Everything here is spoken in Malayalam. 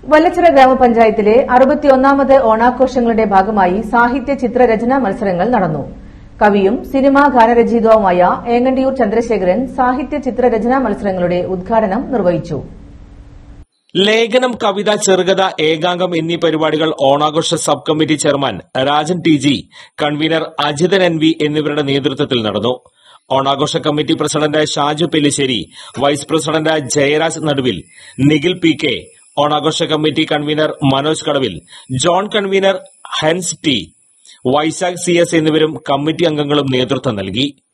വല്ലച്ചിറ ഗ്രാമപഞ്ചായത്തിലെ 61ാമത് ഓണാഘോഷങ്ങളുടെ ഭാഗമായി സാഹിത്യ ചിത്രരചനാ മത്സരങ്ങൾ നടന്നു. കവിയും സിനിമാ ഗാനരചയിതാവുമായ ഏങ്ങണ്ടിയൂർ ചന്ദ്രശേഖരൻ സാഹിത്യ ചിത്രരചനാ മത്സരങ്ങളുടെ ഉദ്ഘാടനം നിർവഹിച്ചു. ലേഖനം, കവിത, ചെറുകഥ, ഏകാംഗം എന്നീ പരിപാടികൾ ഓണാഘോഷ sub committee chairman Rajan TG, convener Ajithan NV എന്നിവരുടെ നേതൃത്വത്തിൽ നടന്നു. ഓണാഘോഷ committee president Shaju Pellissery, vice president Jayaraj Naduvil, Nikhil PK, ഓണാഘോഷ committee convener Manoj Kadavil, joint convener Hens T, Vysakh CS എന്നിവരും കമ്മിറ്റി അംഗങ്ങളും നേതൃത്വം നൽകി.